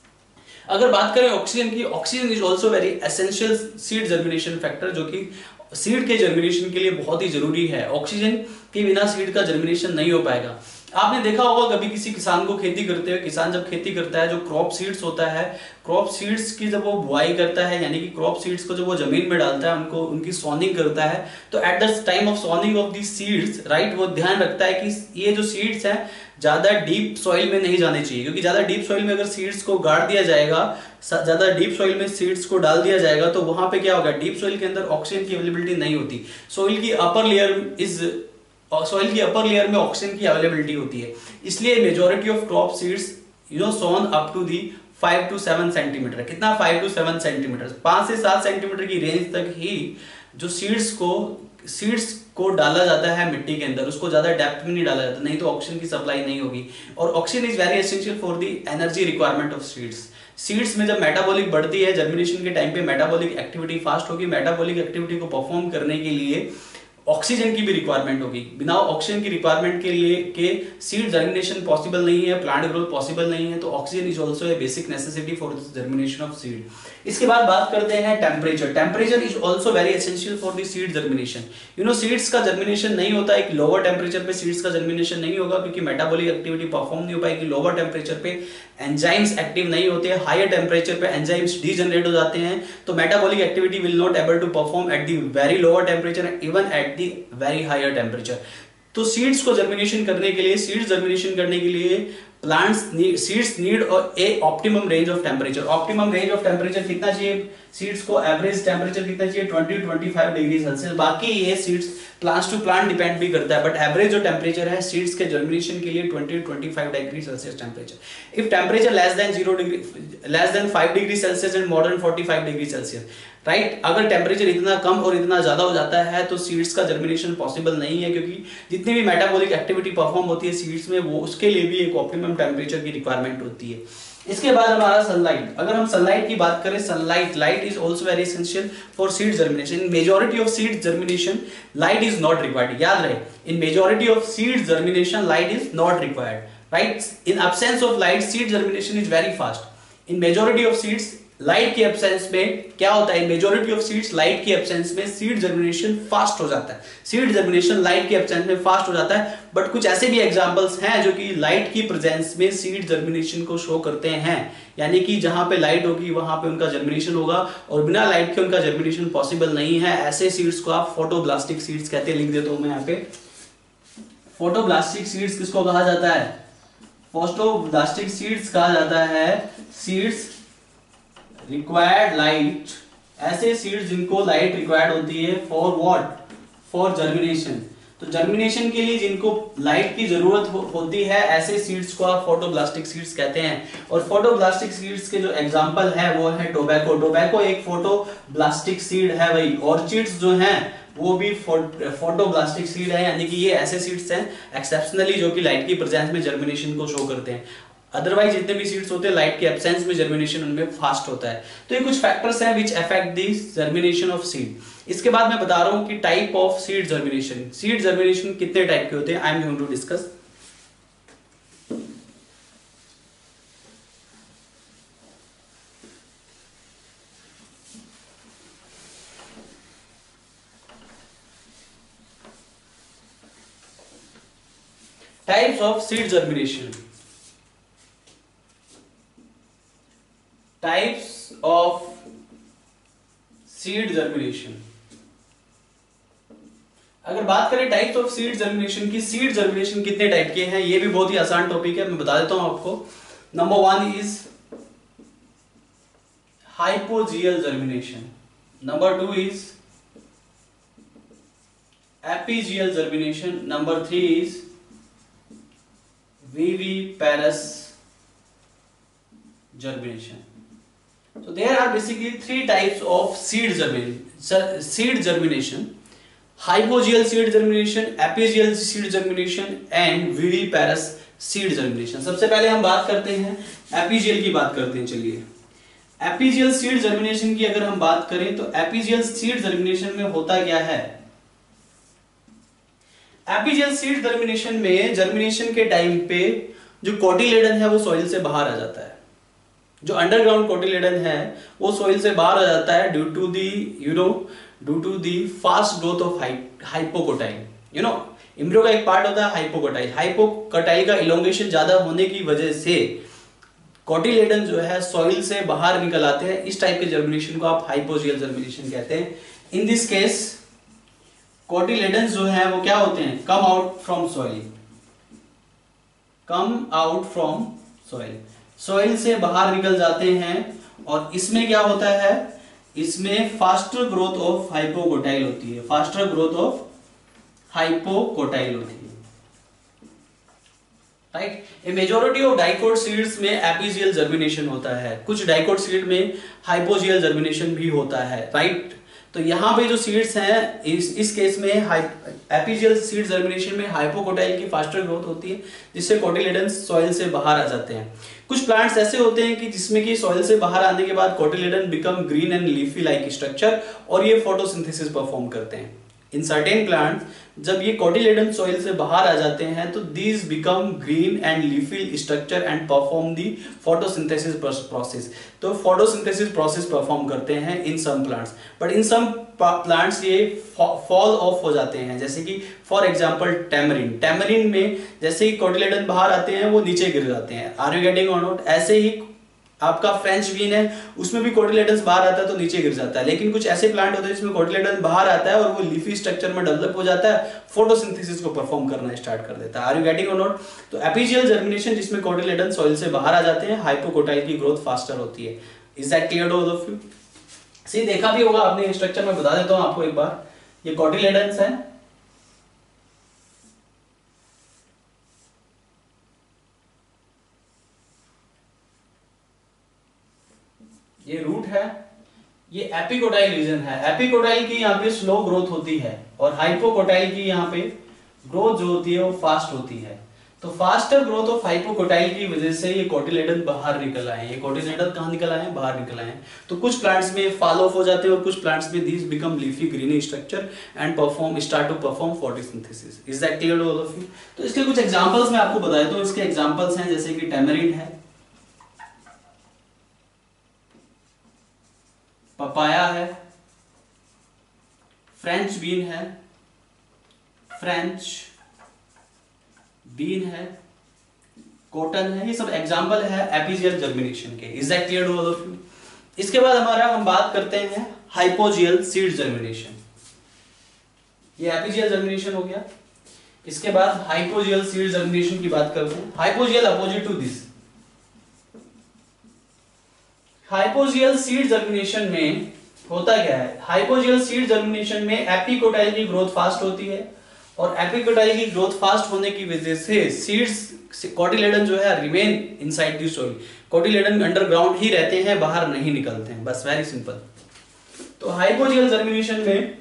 अगर बात करें ऑक्सीजन की, oxygen is also very essential seed germination factor, जो कि सीड के जर्मिनेशन के लिए बहुत ही जरूरी है। ऑक्सीजन के बिना सीड का जर्मिनेशन नहीं हो पाएगा। आपने देखा होगा कभी किसी किसान को खेती करते हुए, किसान जब खेती करता है, जो क्रॉप सीड्स होता है, क्रॉप सीड्स की जब वो बुआई करता है, यानी कि क्रॉप सीड्स को जब वो जमीन में डालता है, उनको उनकी सोनिंग करता है, तो at the time of sowing of the seeds, right, वो ध्यान रखता है कि ये जो सीड्स हैं ज्यादा डीप सॉइल में नहीं जाने चाहिए, क्योंकि ज्यादा डीप सॉइल में अगर सीड्स को गाड़ दिया जाएगा, ज्यादा डीप सॉइल में सीड्स को डाल दिया जाएगा, तो वहां पे क्या होगा, डीप सॉइल के अंदर ऑक्सीजन की अवेलेबिलिटी नहीं होती। सॉइल की अपर लेयर इज सॉइल की अपर लेयर में ऑक्सीजन की अवेलेबिलिटी होती है, इसलिए majority of crop seeds you know sown up to the five to seven centimetre. कितना, फाइव टू सेवन सेंटीमीटर, पांच से सात सेंटीमीटर की रेंज तक ही जो सीड्स को सीड्स को डाला जाता है मिट्टी के अंदर, उसको ज्यादा डेप्थ में नहीं डाला जाता, नहीं तो ऑक्सीजन की सप्लाई नहीं होगी। और oxygen is very essential for the energy requirement of seeds. Seeds में जब मेटाबॉलिक बढ़ती है, जर्मिनेशन के टाइम पे मेटाबॉलिक एक्टिविटी फास्ट होगी, मेटाबॉलिक एक्टिविटी को परफॉर्म करने के लिए ऑक्सीजन की भी रिक्वायरमेंट होगी। बिना ऑक्सीजन की रिक्वायरमेंट के लिए के सीड जर्मिनेशन पॉसिबल नहीं है, प्लांट ग्रोथ पॉसिबल नहीं है। तो oxygen is also a basic necessity for the germination of seed. इसके बाद बात करते हैं temperature. Temperature is also very essential for the seed germination. You know seeds का जर्मिनेशन नहीं होता, एक लोअर टेम्परेचर पे सीड्स का जर्मिनेशन नहीं होगा, क्योंकि मेटाबॉलिक एक्टिविटी परफॉर्म नहीं हो पाएगी। लोअर टेम्परेचर पे एंजाइम्स एक्टिव नहीं होते हैं, हायर टेम्परेचर पे एंजाइम्स डीजनरेट हो जाते हैं, तो metabolic activity will not able to perform at the very lower temperature, even at the very higher temperature. तो सीड्स को जर्मिनेशन करने के लिए सीड्स जर्मिनेशन करने के लिए plants seeds need a optimum range of temperature. Optimum range of temperature कितना चाहिए सीड्स को, एवरेज टेम्परेचर कितना चाहिए twenty to twenty five degree Celsius. बाकी ये seeds plants to plant depend भी करता है, बट एवरेज जो टेम्परेचर है सीड्स के जर्मिनेशन के लिए twenty to twenty five degree Celsius temperature. If temperature less than zero degree less than five degree Celsius and more than forty five degree Celsius, right. अगर टेम्परेचर इतना कम और इतना ज्यादा हो जाता है तो सीड्स का जर्मिनेशन पॉसिबल नहीं है, क्योंकि जितनी भी मेटाबॉलिक एक्टिविटी परफॉर्म होती है सीड्स में वो उसके लिए भी एक ऑप्टिमम टेम्परेचर की रिक्वायरमेंट होती है। इसके बाद हमारा सनलाइट। अगर हम सनलाइट की बात करें, sunlight light is also very essential for seed germination. In majority of seed germination light is not required. याद रहे, in majority of seed germination light is not required, right. In absence of light seed germination is very fast. In majority of seeds light के एब्सेंस में क्या होता है, मेजॉरिटी ऑफ सीड्स लाइट के एब्सेंस में सीड जर्मिनेशन फास्ट हो जाता है। सीड जर्मिनेशन लाइट के एब्सेंस में फास्ट हो जाता है, बट कुछ ऐसे भी एग्जांपल्स हैं जो कि लाइट की प्रेजेंस में सीड जर्मिनेशन को शो करते हैं, यानी कि जहां पे लाइट होगी वहां पे उनका जर्मिनेशन होगा और बिना लाइट के उनका जर्मिनेशन पॉसिबल नहीं है। ऐसे सीड्स को आप फोटोब्लास्टिक सीड्स कहते हैं। लिख देता हूं मैं यहाँ पे, फोटोब्लास्टिक सीड्स किसको कहा जाता है, फोटोब्लास्टिक सीड्स कहा जाता है सीड्स रिक्वायर्ड लाइट, ऐसे सीड्स जिनको लाइट रिक्वायर्ड होती है फॉर व्हाट, फॉर जर्मिनेशन। तो जर्मिनेशन के लिए जिनको लाइट की जरूरत हो, होती है ऐसे सीड्स को आप फोटोब्लास्टिक सीड्स कहते हैं। और फोटोब्लास्टिक सीड्स के जो एग्जांपल है वो है टोबैको। टोबैको एक फोटोब्लास्टिक सीड है भाई। ऑर्चिड्स जो हैं वो भी फोटोब्लास्टिक सीड है, यानी कि ये ऐसे सीड्स हैं एक्सेप्शनली जो कि लाइट की प्रेजेंस में जर्मिनेशन को शो करते हैं। अदरवाइज जितने भी सीड्स होते हैं लाइट के एब्सेंस में जर्मिनेशन उनमें फास्ट होता है। तो ये कुछ फैक्टर्स हैं which affect the germination of seed. इसके बाद मैं बता रहा हूं कि type of seed germination. Seed germination कितने टाइप के होते हैं, I am going to discuss. Types of seed germination. Types of seed germination. अगर बात करें टाइप्स ऑफ सीड जर्मिनेशन की, सीड जर्मिनेशन कितने टाइप के हैं, ये भी बहुत ही आसान टॉपिक है, मैं बता देता हूं आपको। Number one is hypogeal germination, number two is epigeal germination, number three is viviparous germination. So there are basically three types of seed germination. Seed germination, hypogeal seed germination, epigeal seed germination and viviparous seed germination. सबसे पहले हम बात करते हैं एपिजियल की बात करते हैं। चलिए, एपिजियल सीड जर्मिनेशन की अगर हम बात करें तो एपिजियल सीड जर्मिनेशन में होता क्या है। एपिजियल सीड जर्मिनेशन में जर्मिनेशन के टाइम पे जो कोटिलेडन है वो सॉइल से बाहर आ जाता है। जो अंडरग्राउंड कोटिलेडन है वो सॉइल से बाहर आ जाता है due to the you know due to the fast growth of hypocotyl. You know embryo का एक पार्ट होता है हाइपोकोटाइल। हाइपोकोटाइल का इलोंगेशन ज्यादा होने की वजह से कोटिलेडन जो है सॉइल से बाहर निकल आते हैं। इस टाइप के जर्मिनेशन को आप हाइपोजियल जर्मिनेशन कहते हैं। इन दिस केस कोटिलेडन्स जो है वो क्या होते हैं, come out from soil, come out from soil, soil से बाहर निकल जाते हैं। और इसमें क्या होता है, इसमें फास्टर ग्रोथ ऑफ हाइपोकोटाइल होती है, फास्टर ग्रोथ ऑफ हाइपोकोटाइल होती है, right. A majority of dicot seeds में एपिजियल जर्मिनेशन होता है, कुछ डाइकोट सीड में हाइपोजियल जर्मिनेशन भी होता है, राइट। तो यहाँ पे जो सीड्स हैं इस इस केस में एपिजियल सीड जर्मिनेशन में हाइपोकोटाइल की फास्टर ग्रोथ होती है, जिससे कोटिलेडन्स सॉइल से बाहर आ जाते हैं। कुछ प्लांट्स ऐसे होते हैं कि जिसमें कि सॉइल से बाहर आने के बाद cotyledon become green and leafy like structure और ये फोटोसिंथेसिस परफॉर्म करते हैं। इन सर्टेन प्लांट्स जब ये कोटिलेडन सॉइल से बाहर आ जाते हैं तो these become green and leafy structure and perform the photosynthesis process. तो फोटोसिंथेसिस प्रोसेस परफॉर्म करते हैं in some plants, but in some plants ये फॉल ऑफ हो जाते हैं। जैसे कि फॉर एग्जांपल टैमरिन, टैमरिन में जैसे ही कोटिलेडन बाहर आते हैं वो नीचे गिर जाते हैं। Are you getting or not? ऐसे ही आपका फ्रेंच बीन है, उसमें भी कोटिलेडन्स बाहर आता है तो नीचे गिर जाता है। लेकिन कुछ ऐसे प्लांट होते हैं जिसमें कोटिलेडन बाहर आता है और वो लीफी स्ट्रक्चर में डेवलप हो जाता है, फोटोसिंथेसिस को परफॉर्म करना स्टार्ट कर देता है। Are you getting or not? तो एपिजियल जर्मिनेशन जिसमें कोटिलेडन सॉइल से बाहर आ जाते हैं, हाइपोकोटाइल की ग्रोथ फास्टर होती है। Is that clear to all of you? See देखा भी होगा आपने स्ट्रक्चर में, बता देता हूं आपको एक बार। ये कोटिलेडन्स है, ये रूट है, ये एपिकोटाइल रीजन है। एपिकोटाइल की यहाँ पे स्लो ग्रोथ होती है और हाइपोकोटाइल की यहाँ पे ग्रोथ जो होती है वो फास्ट होती है। तो फास्टर ग्रोथ ऑफ हाइपोकोटाइल की वजह से ये कोटिलेडन बाहर निकल आए। ये कोटिलेडन कहाँ निकल आए? बाहर निकल आए। तो कुछ प्लांट्स में फॉल ऑफ हो जाते हैं और कुछ प्लांट्स में these become leafy greeny structure and perform start to perform photosynthesis. Is that clear to all of you? तो इसके कुछ एग्जांपल्स मैं आपको बता देता हूं। इसके एग्जांपल्स हैं जैसे कि टैमरिंड है, पपाया है, फ्रेंच बीन है, फ्रेंच बीन है, कॉटन है। ये सब एग्जांपल है एपिजियल जर्मिनेशन के। Is that clear to all of you? इसके बाद हमारा हम बात करते हैं हाइपोजियल सीड जर्मिनेशन। ये एपिजियल जर्मिनेशन हो गया। इसके बाद हाइपोजियल सीड जर्मिनेशन की बात करते हैं। Hypogeal opposite to this. Hypogeal seed germination में होता क्या है? हाइपोजियल सीड जर्मिनेशन में एपिकोटाइल की ग्रोथ फास्ट होती है और एपिकोटाइल की ग्रोथ फास्ट होने की वजह से सीड्स कोटिलेडन जो है remain inside the soil. Cotyledon underground ही रहते हैं, बाहर नहीं निकलते हैं, बस वेरी सिंपल। तो हाइपोजियल जर्मिनेशन में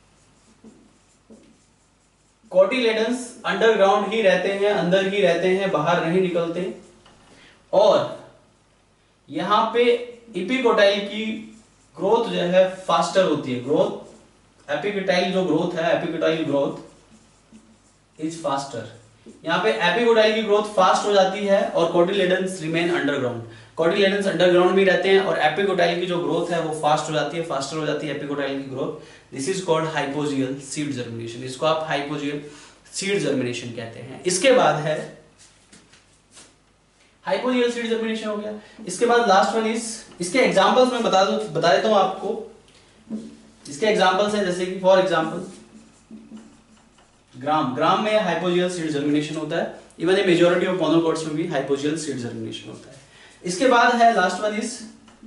कोटिलेडन्स अंडरग्राउंड ही रहते हैं, अंदर ही रहते हैं, बाहर नहीं निकलते। और यहां पे एपिकोटाइल की ग्रोथ जो है फास्टर होती है। ग्रोथ एपिकोटाइल जो ग्रोथ है, एपिकोटाइल ग्रोथ इज फास्टर। यहां पे एपिकोटाइल की ग्रोथ फास्ट हो जाती है और cotyledons remain underground. Cotyledons underground में रहते हैं और एपिकोटाइल की जो ग्रोथ है वो फास्ट हो जाती है, फास्टर हो जाती है एपिकोटाइल की growth. This is called hypogeal seed germination. इसको आप हाइपोजियल सीड जर्मिनेशन कहते हैं। इसके बाद है हाइपोजियल सीड जर्मिनेशन हो गया। इसके बाद लास्ट वन इज, इसके एग्जांपल्स मैं बता दूं बता देता हूं आपको। इसके एग्जांपल्स हैं जैसे कि फॉर एग्जांपल ग्राम। ग्राम में हाइपोजियल सीड जर्मिनेशन होता है। Even a majority of monocots में भी हाइपोजियल सीड जर्मिनेशन होता है। इसके बाद है last one is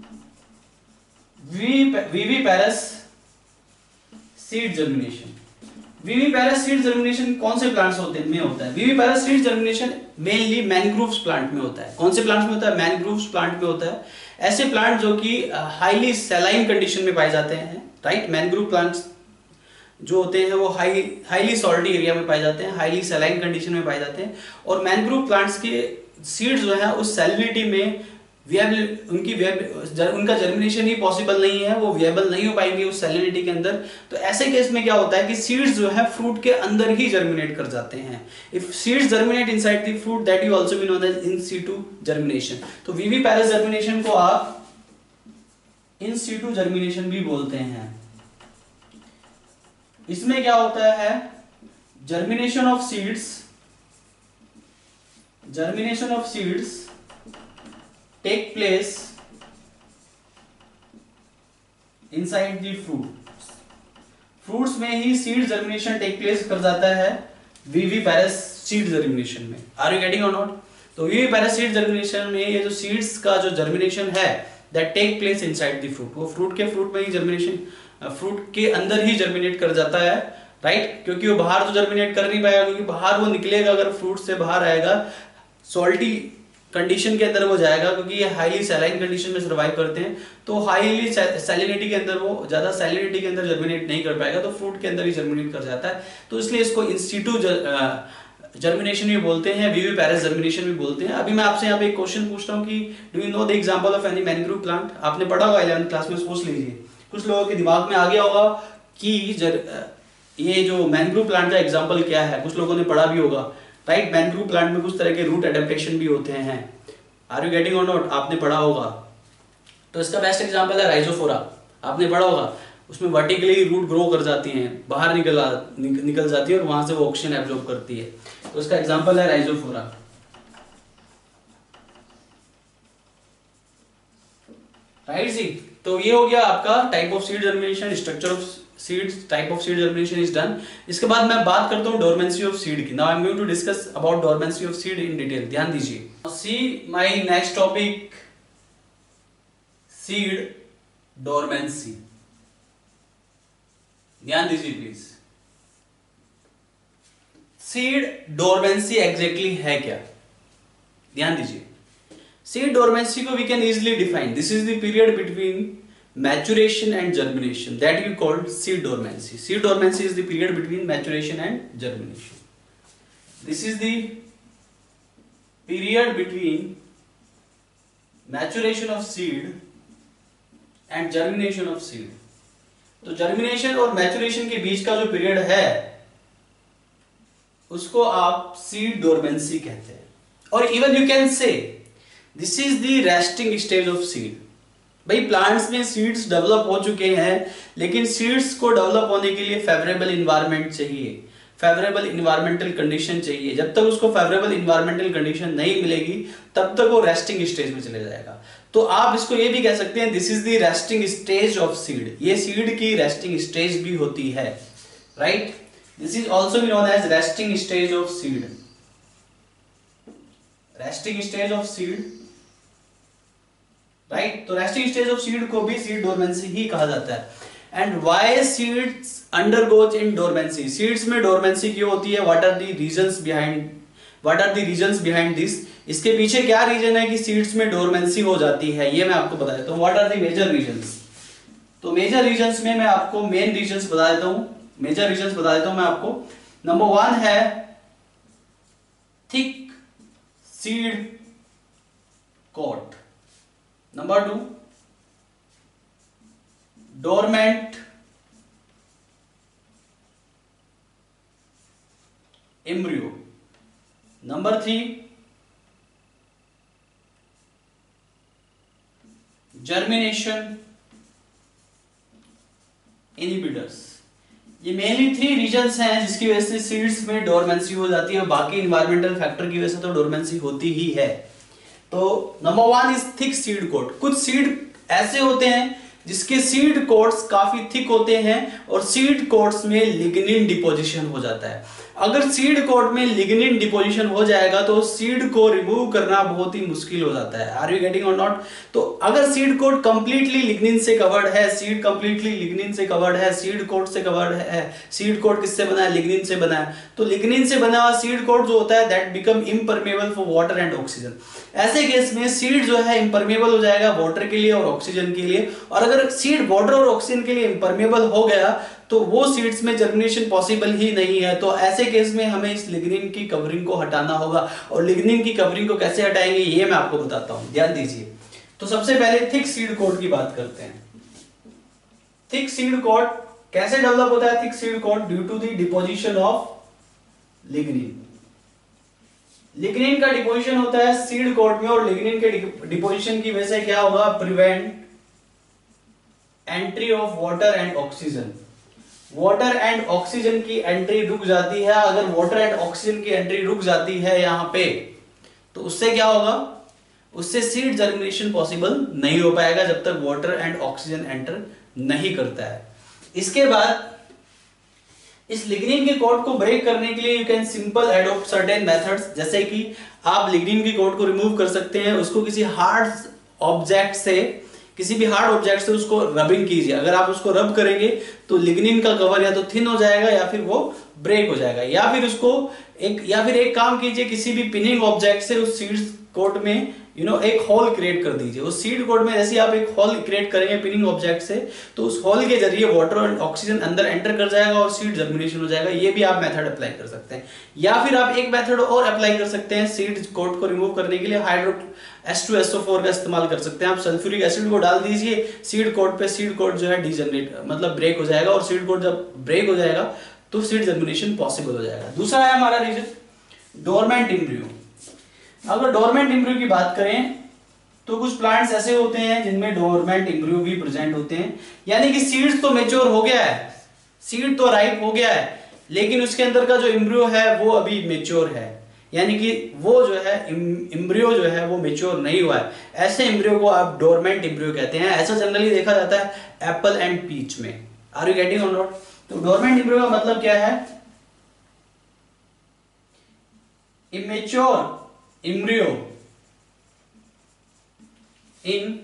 viviparous seed germination. Viviparous seed germination कौन से प्लांट्स होते हैं में होता है? Viviparous seed germination mainly mangroves plant में होता है। कौन से प्लांट में होता है? मैनग्रोव्स प्लांट में होता है। ऐसे प्लांट जो कि हाईली सैलाइन कंडीशन में पाए जाते हैं, राइट। मैनग्रोव प्लांट्स जो होते हैं वो हाई हाईली सॉल्टी एरिया में पाए जाते हैं, हाईली सैलाइन कंडीशन में पाए जाते हैं। और मैनग्रोव प्लांट्स के सीड्स जो है उस सैलिनिटी में विएबल उनकी जर, उनका जर्मिनेशन ही पॉसिबल नहीं है, वो विएबल नहीं हो पाएंगे उस सैलिनिटी के अंदर। तो ऐसे केस में क्या होता है कि सीड्स जो है फ्रूट के अंदर ही जर्मिनेट कर जाते हैं। If seeds germinate inside the fruit that you also be known as in situ germination. तो विविपैरस जर्मिनेशन को आप इन सीटू जर्मिनेशन भी बोलते हैं। इसमें क्या होता है? Germination of seeds germination of seeds take place inside the fruit। Fruits में ही सीड जर्मिनेशन टेक प्लेस कर जाता है विविपैरस सीड जर्मिनेशन में। Are you getting or not? तो विविपैरस सीड जर्मिनेशन में ये जो सीड्स का जो जर्मिनेशन है that take place inside the fruit, वो फ्रूट के फ्रूट में ही जर्मिनेशन, फ्रूट के अंदर ही जर्मिनेट कर जाता है, राइट। क्योंकि वो बाहर तो जर्मिनेट कर नहीं पाएगा, क्योंकि बाहर वो निकलेगा अगर फ्रूट से बाहर आएगा सॉल्टी कंडीशन के अंदर वो जाएगा, क्योंकि ये हाईली सैलाइन कंडीशन में सर्वाइव करते हैं। तो हाईली सैलिनिटी के अंदर वो ज्यादा सैलिनिटी के अंदर जर्मिनेट नहीं कर पाएगा, तो फ्रूट के अंदर ही जर्मिनेट कर जाता है। तो इसलिए इसको इंस्टीट्यू जर्मिनेशन भी बोलते हैं, विविपैरस जर्मिनेशन भी बोलते हैं। अभी मैं आपसे यहाँ पे एक क्वेश्चन पूछता हूँ कि do you know the example of any mangrove plant? आपने पढ़ा होगा इलेवेंथ क्लास में, सोच लीजिए। कुछ लोगों के दिमाग में आ गया होगा कि जर, ये जो मैनग्रोव प्लांट का एग्जाम्पल क्या है, कुछ लोगों ने पढ़ा भी होगा, राइट। मैनग्रोव प्लांट में कुछ तरह के रूट एडेप्टेशन भी होते हैं। Are you getting or not? आपने पढ़ा होगा। तो इसका बेस्ट एग्जांपल है राइजोफोरा। आपने पढ़ा होगा, उसमें वर्टिकली रूट ग्रो कर जाती हैं, बाहर निकल निक, निकल जाती है और वहां से वो ऑक्सीजन एब्जॉर्ब करती है। तो इसका एग्जांपल है राइजोफोरा। राइट जी। तो ये हो गया आपका type of seed germination, structure of seeds, type of seed germination is done. इसके बाद मैं बात करता हूँ डोरमेंसी ऑफ सीड की। Now I am going to discuss about dormancy of seed in detail. ध्यान दीजिए। See my next topic, seed dormancy. ध्यान दीजिए प्लीज। सीड डोरमेंसी एग्जैक्टली है क्या? ध्यान दीजिए। सीड डोरमेंसी को we can easily define, this is the period between maturation and germination, that we call seed dormancy. Seed dormancy is the period between maturation and germination. This is the period between maturation of seed and germination of seed. तो germination और maturation के बीच का जो पीरियड है उसको आप seed dormancy कहते हैं। और even you can say this is the resting stage of seed. भाई प्लांट्स में सीड्स डेवलप हो चुके हैं, लेकिन सीड्स को डेवलप होने के लिए फेवरेबल इन्वायरमेंट चाहिए, फेवरेबल इन्वायरमेंटल कंडीशन चाहिए। जब तक उसको फेवरेबल इन्वायरमेंटल कंडीशन नहीं मिलेगी तब तक वो रेस्टिंग स्टेज में चले जाएगा। तो आप इसको ये भी कह सकते हैं this is the resting stage of seed. ये सीड की रेस्टिंग स्टेज भी होती है, right. This is also be known as resting stage of seed, resting stage of seed, right right? तो रेस्टिंग स्टेज ऑफ सीड को भी सीड डोरमेंसी ही कहा जाता है। And why seeds undergoes in dormancy, seeds में डोरमेंसी क्यों होती है, what are the reasons behind, what are the reasons behind this, इसके पीछे क्या रीजन है कि सीड्स में डोरमेंसी हो जाती है, ये मैं आपको बता देता हूं। What are the major reasons, तो मेजर रीजंस में मैं आपको मेन रीजंस बता देता हूं, मेजर रीजंस बता देता हूं मैं आपको। नंबर वन है thick seed coat, number two dormant embryo, number three germination inhibitors. ये मेनली थ्री रीजंस हैं जिसकी वजह से सीड्स में डोरमेंसी हो जाती है, बाकी इन्वायरमेंटल फैक्टर की वजह से तो डोरमेंसी होती ही है। तो number one is thick seed coat. कुछ सीड ऐसे होते हैं जिसके सीड कोट्स काफी थिक होते हैं और सीड कोट्स में लिग्निन डिपोजिशन हो जाता है। अगर सीड कोट में लिग्निन डिपोजिशन हो जाएगा तो सीड को रिमूव करना बहुत ही मुश्किल हो जाता है। Are you getting or not? तो अगर सीड कोट कंप्लीटली लिग्निन से कवर्ड है, सीड कंप्लीटली लिग्निन से कवर्ड है, सीड कोट से कवर्ड है, सीड कोट किससे बना है, लिग्निन से बना है, तो लिग्निन से बना हुआ सीड कोट जो होता है that become impermeable for water and oxygen. ऐसे केस में सीड जो है इम्परमेबल हो जाएगा वाटर के लिए और ऑक्सीजन के लिए, और अगर सीड वाटर और ऑक्सीजन के लिए इम्परमेबल हो गया तो वो सीड्स में जर्मिनेशन पॉसिबल ही नहीं है। तो ऐसे केस में हमें इस लिग्निन की कवरिंग को हटाना होगा, और लिग्निन की कवरिंग को कैसे हटाएंगे ये मैं आपको बताता हूं, ध्यान दीजिए। तो सबसे पहले थिक सीड कोट की बात करते हैं। थिक सीड कोट कैसे डेवलप होता है? Thick seed coat due to the deposition of lignin. Lignin का डिपोजिशन होता है सीड कोट में, और लिग्निन के डिपोजिशन की वजह से क्या होगा, prevent entry of water and oxygen. Water and oxygen की एंट्री रुक जाती है। अगर वाटर एंड ऑक्सीजन की एंट्री रुक जाती है यहां पे, तो उससे क्या होगा, उससे सीड जर्मिनेशन पॉसिबल नहीं हो पाएगा जब तक वाटर एंड ऑक्सीजन एंटर नहीं करता है। इसके बाद इस लिग्निन के कोट को ब्रेक करने के लिए you can simple adopt certain methods, जैसे कि आप लिग्निन के कोट को रिमूव कर सकते हैं, उसको किसी हार्ड ऑब्जेक्ट से, किसी भी हार्ड ऑब्जेक्ट से उसको रबिंग कीजिए। अगर आप उसको रब करेंगे तो लिग्निन का कवर या तो थिन हो जाएगा या फिर वो ब्रेक हो जाएगा, या फिर उसको एक या फिर एक काम कीजिए, किसी भी पिनिंग ऑब्जेक्ट से उस सीड कोट में यू नो एक होल क्रिएट कर दीजिए। उस सीड कोट में जैसे आप एक होल क्रिएट करेंगे पिनिंग ऑब्जेक्ट से, तो उस होल के जरिए वाटर और ऑक्सीजन अंदर एंटर कर जाएगा और सीड जर्मिनेशन हो जाएगा। ये भी आप मेथड अप्लाई कर सकते हैं। या फिर आप एक मेथड और अप्लाई कर सकते हैं सीड कोट को रिमूव करने के लिए, hydro S two S O four का इस्तेमाल कर सकते हैं। आप सल्फ्यूरिक एसिड को डाल दीजिए सीड कोट पे, सीड कोट जो है डीजनरेट मतलब ब्रेक हो जाएगा, और सीड कोट जब ब्रेक हो जाएगा तो सीड जर्मिनेशन पॉसिबल हो जाएगा। दूसरा है हमारा रीजन डोरमेंट एम्ब्रियो। अगर डोरमेंट एम्ब्रियो की बात करें तो कुछ प्लांट्स ऐसे होते हैं जिनमें डोरमेंट एम्ब्रियो भी प्रेजेंट होते हैं, यानी कि सीड्स तो मैच्योर हो गया है, सीड तो राइप हो गया है, लेकिन उसके अंदर का जो एम्ब्रियो है वो अभी मैच्योर है, यानी कि वो जो है एम्ब्रियो जो है वो मेच्योर नहीं हुआ है। ऐसे एम्ब्रियो को आप डोरमेंट एम्ब्रियो कहते हैं। ऐसा जनरली देखा जाता है एप्पल एंड पीच में। Are you getting or not? तो डोरमेंट एम्ब्रियो का मतलब क्या है? Immature embryo in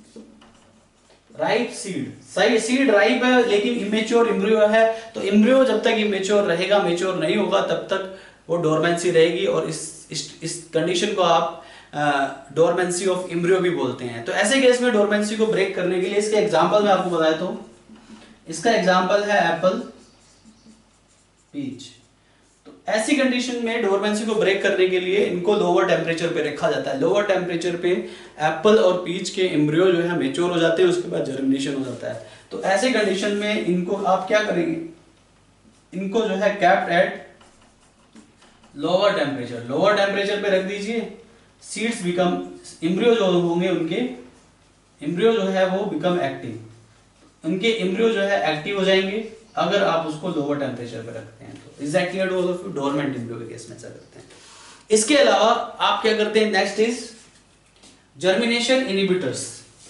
ripe seed. सही, सीड राइप है लेकिन इमेच्योर एम्ब्रियो है, तो एम्ब्रियो जब तक इमेच्योर रहेगा, मेच्योर नहीं होगा, तब तक वो डोरमेंसी रहेगी और इस इस, इस कंडीशन को आप डोरमेंसी ऑफ एम्ब्रियो भी बोलते हैं। तो ऐसे केस में डोरमेंसी को ब्रेक करने के लिए इसके एग्जांपल मैं आपको बताया, तो इसका एग्जांपल है एप्पल, पीच। तो ऐसी कंडीशन में डोरमेंसी को ब्रेक करने के लिए इनको लोअर टेम्परेचर पे रखा जाता है। लोअर टेम्परेचर पे एप्पल और पीच के एम्ब्रियो जो है मेच्योर हो जाते हैं, उसके बाद जर्मिनेशन हो जाता है। तो ऐसे कंडीशन में इनको आप क्या करेंगे? इनको जो है kept at lower temperature, lower temperature पे रख दीजिए। सीड्स बिकम, एम्ब्रियो जो होंगे उनके एम्ब्रियो जो है वो बिकम एक्टिव, उनके एम्ब्रियो जो है एक्टिव हो जाएंगे अगर आप उसको लोअर टेम्परेचर पे रखते हैं। तो एग्जैक्टली डोरमेंट एम्ब्रियो के केस में ऐसा करते हैं। इसके अलावा आप क्या करते हैं? Next is germination inhibitors.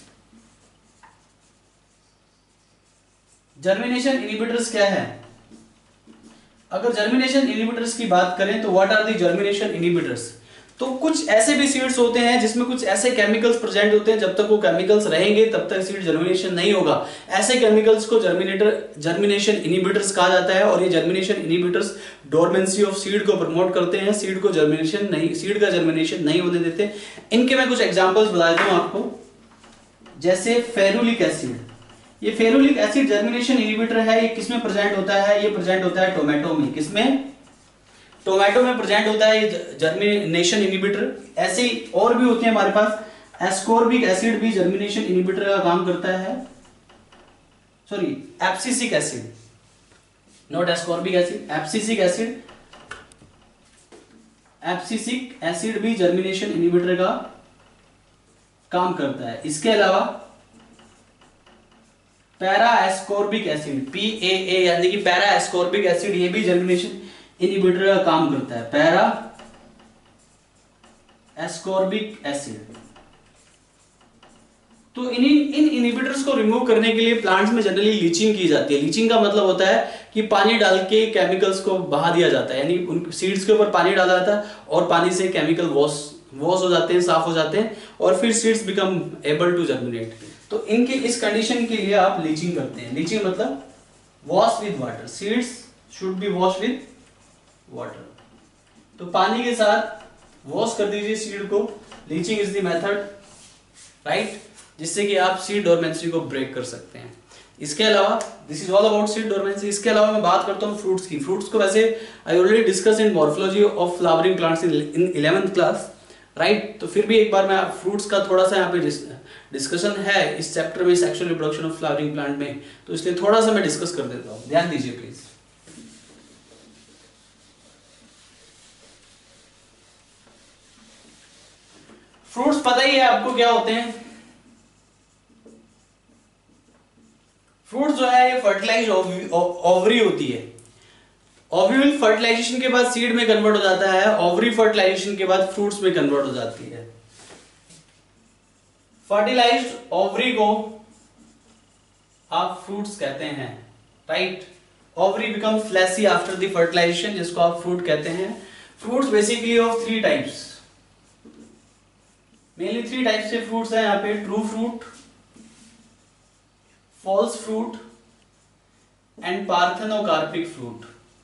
Germination inhibitors क्या है? अगर जर्मिनेशन इनहिबिटर्स की बात करें तो what are the germination inhibitors? तो कुछ ऐसे भी सीड्स होते हैं जिसमें कुछ ऐसे केमिकल्स प्रेजेंट होते हैं, जब तक वो केमिकल्स रहेंगे तब तक सीड जर्मिनेशन नहीं होगा। ऐसे केमिकल्स को जर्मिनेटर जर्मिनेशन इनहिबिटर्स कहा जाता है और ये germination inhibitors dormancy of seed को प्रमोट करते हैं, सीड को जर्मिनेशन नहीं सीड का जर्मिनेशन नहीं होने देते। इनके मैं कुछ एग्जांपल्स बता देता हूं आपको, जैसे फेरुलिक एसिड। ये फेरुलिक एसिड जर्मिनेशन इनहिबिटर है। ये किसमें प्रेजेंट होता है? ये प्रेजेंट होता है टोमेटो में। किसमें? टोमेटो में प्रेजेंट होता है ये जर्मिनेशन इनहिबिटर। ऐसे और भी होते हैं हमारे पास। एस्कॉर्बिक एसिड भी जर्मिनेशन इनहिबिटर का काम करता है। Sorry, abscisic acid, not ascorbic acid, abscisic acid. Abscisic acid भी जर्मिनेशन इनहिबिटर का काम करता है। इसके अलावा para ascorbic acid, P A A यानी कि पैरा एस्कॉर्बिक एसिड, ये भी जर्मिनेशन इनहिबिटर का काम करता है। Para ascorbic acid. तो इन इन इनहिबिटर्स को रिमूव करने के लिए प्लांट्स में जनरली लीचिंग की जाती है। लीचिंग का मतलब होता है कि पानी डाल के केमिकल्स को बहा दिया जाता है, यानी उन सीड्स के ऊपर पानी डाला जाता है और पानी से केमिकल वॉश वॉश हो जाते हैं, साफ हो जाते हैं और फिर seeds become able to germinate. तो इनके इस कंडीशन के लिए आप लीचिंग करते हैं। लीचिंग मतलब wash with water, seeds should be wash with water. तो पानी के साथ वॉश कर दीजिए सीड को। Leaching is the method, right, जिससे कि आप सीड डोरमेंसी को ब्रेक कर सकते हैं। इसके अलावा this is all about seed dormancy. इसके अलावा मैं बात करता हूँ फ्रूट्स की। फ्रूट्स को वैसे I already discuss in morphology of flowering plants in eleventh class, right. तो फिर भी एक बार मैं फ्रूट्स का थोड़ा सा यहाँ पे डिस्कशन है इस चैप्टर में, sexual reproduction of flowering plant में, तो इसलिए थोड़ा सा मैं डिस्कस कर देता हूँ, ध्यान दीजिए प्लीज। फ्रूट्स पता ही है आपको क्या होते हैं। फ्रूट्स जो है ये फर्टिलाइज ओवरी होती है। ओव्यूल फर्टिलाइजेशन के बाद सीड में कन्वर्ट हो जाता है, ओवरी फर्टिलाइजेशन के बाद फ्रूट्स में कन्वर्ट हो जाती है। फर्टिलाइज्ड ओवरी को आप फ्रूट्स कहते हैं, right. Ovary become fleshy after the fertilization, जिसको आप फ्रूट कहते हैं। Fruits basically of three types, mainly three types के फ्रूट्स हैं यहाँ पे, true fruit, false fruit and parthenocarpic fruit.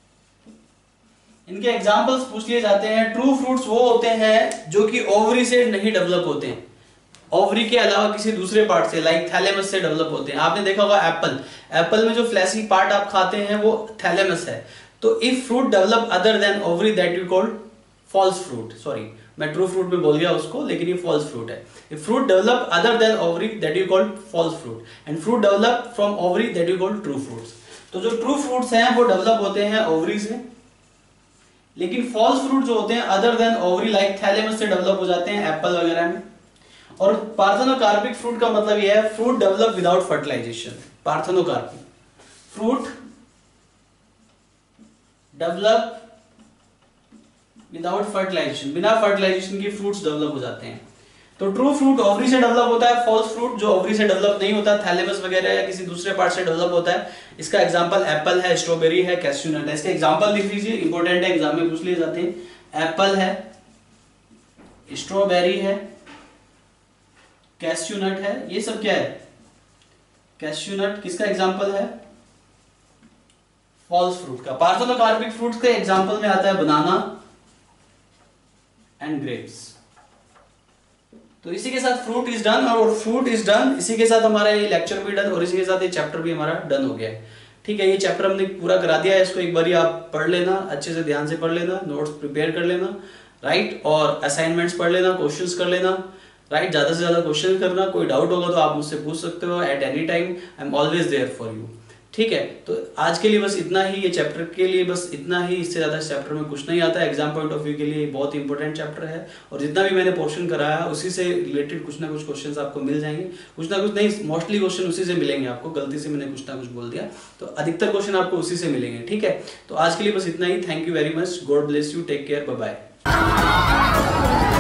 इनके एग्जांपल्स पूछ लिए जाते हैं। ट्रू फ्रूट्स वो होते हैं जो कि ओवरी से नहीं डेवलप होते हैं, ओवरी के अलावा किसी दूसरे पार्ट से, लाइक थैलेमस से डेवलप होते हैं। आपने देखा होगा एप्पल, एप्पल में जो फ्लैशी पार्ट आप खाते हैं वो थैलेमस है। तो if fruit develop other than ovary that you called false fruit. Sorry, मैं ट्रू फ्रूट में बोल गया उसको, लेकिन ये फॉल्स फ्रूट है। If fruit develop other than ovary that you called false fruit, and fruit develop from ovary that you called true fruits. तो जो ट्रू फ्रूट्स हैं वो डेवलप होते हैं ओवरी से, लेकिन फॉल्स फ्रूट जो होते हैं other than ovary like thalamus से डेवलप हो जाते हैं एप्पल वगैरह में। और पार्थेनोकार्पिक फ्रूट का मतलब यह है fruit develop without fertilization. Parthenocarpic fruit develop without fertilization, बिना फर्टिलाइजेशन के फ्रूट्स डेवलप हो जाते हैं। तो ट्रू फ्रूट ओवरी से डेवलप होता है, फॉल्स फ्रूट जो ओवरी से डेवलप नहीं होता, थैलेमस वगैरह या किसी दूसरे पार्ट से डेवलप होता है। इसका एग्जांपल एप्पल है, स्ट्रॉबेरी है, कैश्यू नट है। इसके एग्जांपल लिख लीजिए, इंपॉर्टेंट है, एग्जाम में पूछ लिए जाते हैं। एप्पल है, स्ट्रॉबेरी है, कैश्यू नट है, ये सब क्या है? कैश्यू नट किसका एग्जांपल है? फॉल्स फ्रूट का। पार्थेनोकार्पिक फ्रूट्स के एग्जांपल में आता है बनाना एंड ग्रेप्स। तो इसी के साथ फ्रूट इज डन, और फ्रूट इज डन, इसी के साथ हमारा ये लेक्चर भी डन, और इसी के साथ ये चैप्टर भी हमारा डन हो गया है। ठीक है, ये चैप्टर हमने पूरा करा दिया है। इसको एक बार आप पढ़ लेना, अच्छे से ध्यान से पढ़ लेना, नोट्स प्रिपेयर कर लेना, राइट, और असाइनमेंट्स पढ़ लेना, क्वेश्चंस कर लेना, राइट, ज्यादा से ज्यादा क्वेश्चन करना। कोई डाउट होगा तो आप मुझसे पूछ सकते हो at any time, I am always there for you. ठीक है, तो आज के लिए बस इतना ही, ये चैप्टर के लिए बस इतना ही, इससे ज्यादा इस चैप्टर में कुछ नहीं आता है। एग्जाम पॉइंट ऑफ व्यू के लिए बहुत इंपॉर्टेंट चैप्टर है, और जितना भी मैंने पोर्शन कराया उसी से रिलेटेड कुछ ना कुछ क्वेश्चंस आपको मिल जाएंगे। कुछ ना कुछ नहीं, मोस्टली क्वेश्चन उसी से मिलेंगे आपको। गलती से मैंने कुछ ना कुछ बोल दिया तो अधिकतर क्वेश्चन आपको उसी से मिलेंगे। ठीक है, तो आज के लिए बस इतना ही। Thank you very much, God bless you, take care, bye bye.